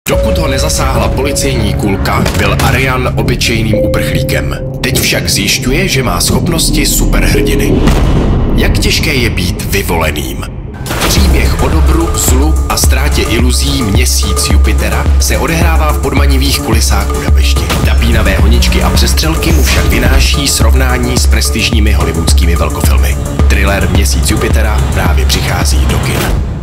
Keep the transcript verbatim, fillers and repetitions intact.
Dokud ho nezasáhla policejní kulka, byl Arian obyčejným uprchlíkem. Teď však zjišťuje, že má schopnosti superhrdiny. Jak těžké je být vyvoleným? Příběh o dobru, zlu a ztrátě iluzí Měsíc Jupitera se odehrává v podmanivých kulisách Budapešti. Napínavé honičky a přestřelky mu však vynáší srovnání s prestižními hollywoodskými velkofilmy. Thriller Měsíc Jupitera právě přichází do kin.